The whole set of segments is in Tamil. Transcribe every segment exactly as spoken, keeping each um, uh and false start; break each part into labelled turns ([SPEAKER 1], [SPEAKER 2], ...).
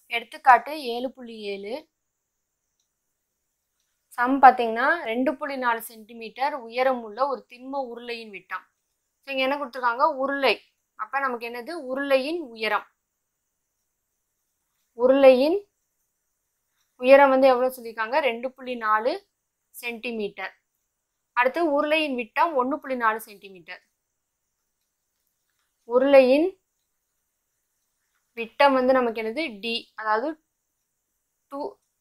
[SPEAKER 1] எடுத்துக்காட்டு ஏழு புள்ளி ஏழு. சம் பார்த்தீங்கன்னா ரெண்டு புள்ளி நாலு சென்டிமீட்டர் உயரம் உள்ள ஒரு திண்ம உருளையின் விட்டம். ஸோ இங்கே என்ன கொடுத்துருக்காங்க? உருளை. அப்போ நமக்கு என்னது? உருளையின் உயரம். உருளையின் உயரம் வந்து எவ்வளோ சொல்லியிருக்காங்க? ரெண்டு புள்ளி நாலு சென்டிமீட்டர். அடுத்து உருளையின் விட்டம் ஒன்று புள்ளி நாலு சென்டிமீட்டர். உருளையின் விட்டம் வந்து நமக்கு என்னது? டி, அதாவது டூ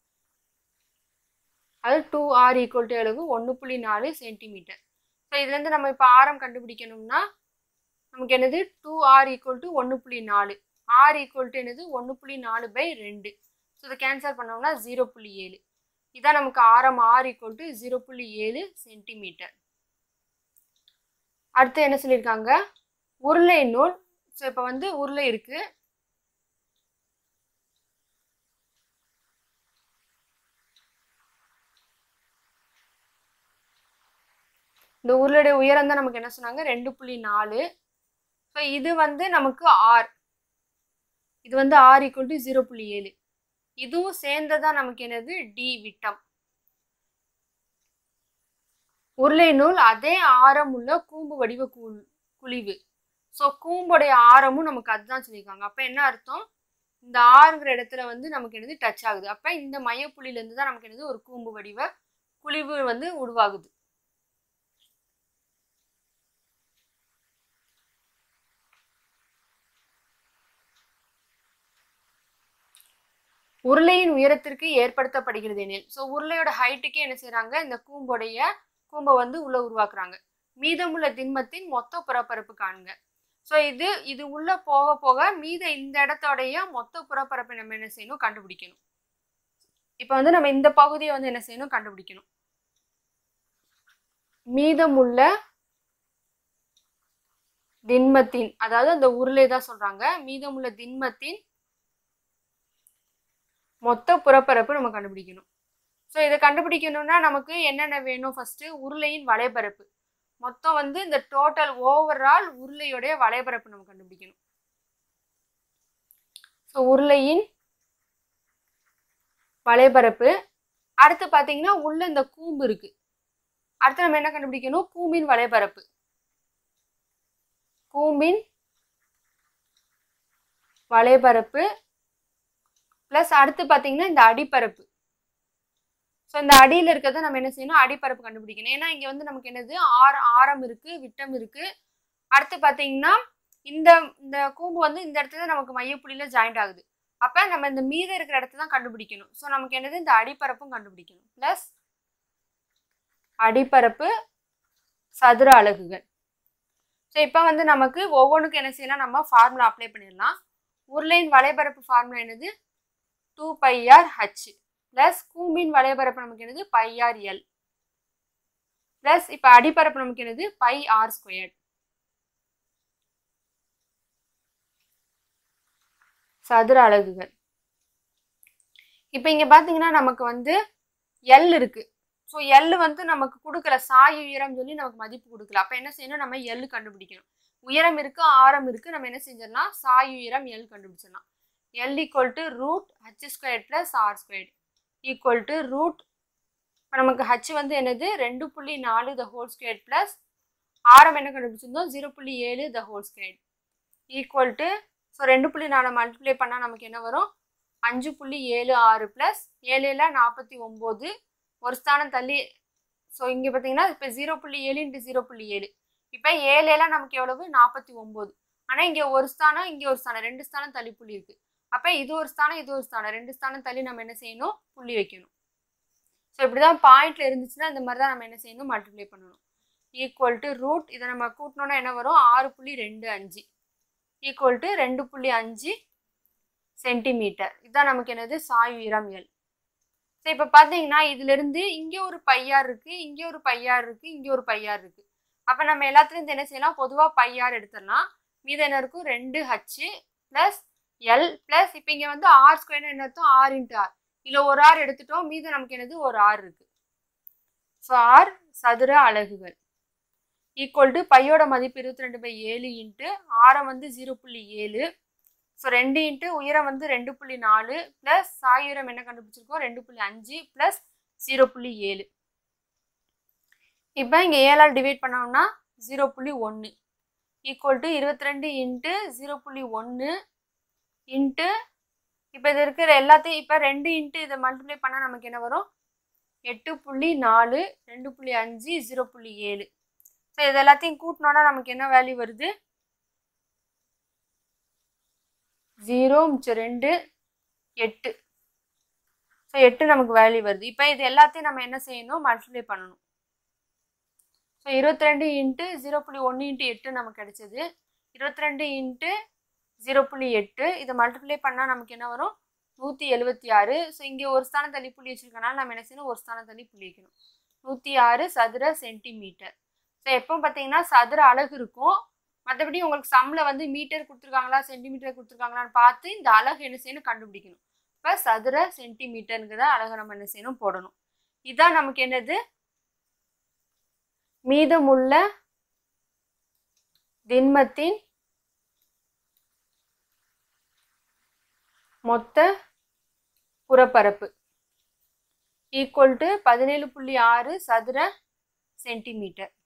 [SPEAKER 1] அதாவது டூ ஆர் ஈக்குவல் டு அளவு ஒன்று புள்ளி நாலு சென்டிமீட்டர். ஸோ இதுலேருந்து நம்ம இப்போ ஆரம் கண்டுபிடிக்கணும்னா நமக்கு என்னது? டூ ஆர் ஈக்குவல் டு ஒன்று புள்ளி நாலு. ஆர் ஈக்குவல் டு என்னது? ஒன்று புள்ளி நாலு பை ரெண்டு. ஸோ இதை கேன்சல் பண்ணோம்னா ஜீரோ புள்ளி ஏழு. இதான் நமக்கு ஆரம் ஆர் ஈக்குவல் டு ஜீரோ புள்ளி ஏழு சென்டிமீட்டர். அடுத்து என்ன சொல்லியிருக்காங்க? உருளை நூல். ஸோ இப்போ வந்து உருளை இருக்கு. இந்த உருளையுடைய உயரம் தான் நமக்கு என்ன சொன்னாங்க? ரெண்டு புள்ளி நாலு. ஸோ இது வந்து நமக்கு ஆர். இது வந்து ஆர் ஈக்குவல் டு ஜீரோ புள்ளி ஏழு. இதுவும் சேர்ந்ததான் நமக்கு என்னது? டி விட்டம். உருளை நூல் அதே ஆரம் உள்ள கூம்பு வடிவ குழிவு. ஸோ கூம்புடைய ஆரமும் நமக்கு அதுதான் சொல்லியிருக்காங்க. அப்போ என்ன அர்த்தம்? இந்த ஆறுங்கிற இடத்துல வந்து நமக்கு என்னது? டச் ஆகுது. அப்போ இந்த மையப்புள்ளியிலேருந்து தான் நமக்கு என்னது? ஒரு கூம்பு வடிவ குழிவு வந்து உருவாகுது. உருளையின் உயரத்திற்கு ஏற்படுத்தப்படுகிறது எனில், ஸோ உருளையோட ஹைட்டுக்கே என்ன செய்யறாங்க? இந்த கூம்புடைய கூம்பை வந்து உள்ள உருவாக்குறாங்க. மீதமுள்ள திண்மத்தின் மொத்த புறப்பரப்பு காணுங்க. ஸோ இது இது உள்ள போக போக மீத இந்த இடத்தோடைய மொத்த புறப்பரப்பை நம்ம என்ன செய்யணும்? கண்டுபிடிக்கணும். இப்போ வந்து நம்ம இந்த பகுதியை வந்து என்ன செய்யணும்? கண்டுபிடிக்கணும். மீதமுள்ள திண்மத்தின், அதாவது அந்த உருளை தான் சொல்றாங்க, மீதமுள்ள திண்மத்தின் மொத்த புறப்பரப்பு நம்ம கண்டுபிடிக்கணும். ஸோ இதை கண்டுபிடிக்கணும்னா நமக்கு என்னென்ன வேணும்? ஃபர்ஸ்ட் உருளையின் வளைபரப்பு. மொத்தம் வந்து இந்த டோட்டல் ஓவரால் உருளையுடைய வளைபரப்பு நம்ம கண்டுபிடிக்கணும். ஸோ உருளையின் வளைபரப்பு. அடுத்து பார்த்தீங்கன்னா உள்ள இந்த கூம்பு இருக்கு. அடுத்து நம்ம என்ன கண்டுபிடிக்கணும்? கூம்பின் வளைபரப்பு. கூம்பின் வளைபரப்பு பிளஸ் அடுத்து பார்த்தீங்கன்னா இந்த அடிப்பரப்பு. ஸோ இந்த அடியில் இருக்கிறத நம்ம என்ன செய்யணும்? அடிப்பரப்பு கண்டுபிடிக்கணும். ஏன்னா இங்கே வந்து நமக்கு என்னது? ஆர் ஆரம் இருக்கு, விட்டம் இருக்கு. அடுத்து பார்த்தீங்கன்னா இந்த இந்த கூம்பு வந்து இந்த இடத்துல நமக்கு மையப்புள்ளியில ஜாயிண்ட் ஆகுது. அப்போ நம்ம இந்த மீத இருக்கிற இடத்த தான் கண்டுபிடிக்கணும். ஸோ நமக்கு என்னது? இந்த அடிப்பரப்பும் கண்டுபிடிக்கணும். பிளஸ் அடிப்பரப்பு சதுர அலகுகள். ஸோ இப்போ வந்து நமக்கு ஒவ்வொன்றுக்கும் என்ன செய்யலாம்? நம்ம ஃபார்முலா அப்ளை பண்ணிடலாம். உருளையின் வளைபரப்பு ஃபார்முலா என்னது? Two pi R H plus கூம்பின் வளைபரப்பு நமக்கு என்னது? பை ஆர் எல் பிளஸ் இப்போ அடிப்பரப்பு நமக்கு என்னது? Pi R square. சதுர அலகுகள். இப்போ இங்க பாத்தீங்கன்னா நமக்கு வந்து எல் இருக்கு. ஸோ எல் வந்து நமக்கு கொடுக்கல, சாய் உயரம் சொல்லி நமக்கு மதிப்பு கொடுக்கல. அப்போ என்ன செய்யணும்? நம்ம எல் கண்டுபிடிக்கணும். உயரம் இருக்கு, ஆரம் இருக்கு. நம்ம என்ன செஞ்சிடலாம்? சாய் உயரம் எல் கண்டுபிடிச்சிடலாம். L equal to root H square plus R square equal to root. இப்போ நமக்கு ஹச் வந்து என்னது? ரெண்டு புள்ளி நாலு த ஹோல் ஸ்கொயர் பிளஸ் ஆரம் என்ன கண்டுபிடிச்சிருந்தோம்? ஜீரோ புள்ளி ஏழு the whole square equal to. So ரெண்டு புள்ளி நாலு மல்டிப்ளை பண்ணால் நமக்கு என்ன வரும்? அஞ்சு புள்ளி ஏழு ஆறு பிளஸ் ஏழுல நாற்பத்தி ஒம்பது, ஒரு ஸ்தானம் தள்ளி. ஸோ இங்கே பார்த்தீங்கன்னா இப்போ ஜீரோ புள்ளி ஏழு இன்ட்டு ஜீரோ புள்ளி ஏழு. இப்போ ஏழுலாம் நமக்கு எவ்வளவு? நாற்பத்தி ஒம்பது. ஆனால் இங்கே ஒரு ஸ்தானம், இங்கே ஒரு ஸ்தானம், ரெண்டு ஸ்தானம் தள்ளி புள்ளி இருக்கு. அப்போ இது ஒரு ஸ்தானம், இது ஒரு ஸ்தானம், ரெண்டு ஸ்தானம் தள்ளி நம்ம என்ன செய்யணும்? புள்ளி வைக்கணும். ஸோ இப்படிதான் பாயிண்ட்ல இருந்துச்சுன்னா இந்த மாதிரி தான் நம்ம என்ன செய்யணும்? மல்டிப்ளை பண்ணணும். Equal to root. இதை நம்ம கூட்டினோன்னா என்ன வரும்? ஆறு புள்ளி ரெண்டு அஞ்சு ஈக்குவல் டு ரெண்டு புள்ளி அஞ்சு சென்டிமீட்டர். இதுதான் நமக்கு என்னது? சாய் உயரம் எல். ஸோ இப்போ பார்த்தீங்கன்னா இதுல இருந்து இங்கே ஒரு பையார் இருக்கு, இங்கே ஒரு பையார் இருக்கு, இங்கே ஒரு பையார் இருக்கு. அப்போ நம்ம எல்லாத்துலேருந்து என்ன செய்யலாம்? பொதுவாக பையார் எடுத்துடலாம். மீது என்ன இருக்கும்? ரெண்டு ஹச் பிளஸ் எல் பிளஸ் இப்போ இங்கே வந்து ஆர் ஸ்கொயர் என்ன அர்த்தம்? R into R. இதில் ஒரு ஆர் எடுத்துட்டோம், மீது நமக்கு என்னது? ஒரு ஆர் இருக்கு. ஸோ ஆர் சதுர அலகுகள் ஈக்குவல் டு பையோட மதிப்பு இருபத்தி ரெண்டு பை ஏழு இன்ட்டு ஆரம் வந்து ஜீரோ புள்ளி ஏழு ஸோ ரெண்டு இன்ட்டு உயரம் வந்து ரெண்டு புள்ளி நாலு ப்ளஸ் சாய் உயரம் என்ன கண்டுபிடிச்சிருக்கோம் ரெண்டு புள்ளி அஞ்சு ப்ளஸ் ஜீரோ புள்ளி ஏழு. இப்போ இங்கே ஏழால் டிவைட் பண்ணோம்னா ஜீரோ புள்ளி ஒன்று ஈக்குவல் டு இருபத்தி ரெண்டு இன்ட்டு ஜீரோ புள்ளி ஒன்று இன்ட்டு இப்போ இது இருக்கிற எல்லாத்தையும் இப்போ ரெண்டு இன்ட்டு இதை மல்டிப்ளை பண்ணால் நமக்கு என்ன வரும் எட்டு புள்ளி நாலு ரெண்டு புள்ளி அஞ்சு ஜீரோ புள்ளி ஏழு. ஸோ இது எல்லாத்தையும் கூட்டினோன்னா நமக்கு என்ன வேல்யூ வருது ஜீரோ மிச்சம் ரெண்டு எட்டு. ஸோ எட்டு நமக்கு வேல்யூ வருது. இப்போ இது எல்லாத்தையும் நம்ம என்ன செய்யணும் மல்டிப்ளை பண்ணணும். ஸோ இருபத்தி ரெண்டு இன்ட்டு ஜீரோ புள்ளி ஒன்று இன்ட்டு எட்டு நமக்கு கிடைச்சது. இருபத்தி ரெண்டு இன்ட்டு ஜீரோ புள்ளி எட்டு இதை மல்டிப்ளை பண்ணால் நமக்கு என்ன வரும் நூற்றி எழுபத்தி ஆறு. ஸோ இங்கே ஒரு ஸ்தானம் தள்ளி புள்ளி வச்சுருக்கனால நம்ம என்ன செய்யணும் ஒரு ஸ்தானம் தள்ளி புள்ளி வைக்கணும். நூற்றி ஆறு சதுர சென்டிமீட்டர். ஸோ எப்போ பார்த்தீங்கன்னா சதுர அலகு இருக்கும், மற்றபடி உங்களுக்கு சம்மில் வந்து மீட்டர் கொடுத்துருக்காங்களா சென்டிமீட்டர் கொடுத்துருக்காங்களான்னு பார்த்து இந்த அலகு என்ன செய்யணும் கண்டுபிடிக்கணும். இப்போ சதுர சென்டிமீட்டருங்கிற அலகை நம்ம என்ன செய்யணும் போடணும். இதுதான் நமக்கு என்னது மீதமுள்ள திண்மத்தின் மொத்த புறப்பரப்பு ஈக்குவல் டு பதினேழு புள்ளி ஆறு சதுர சென்டிமீட்டர்.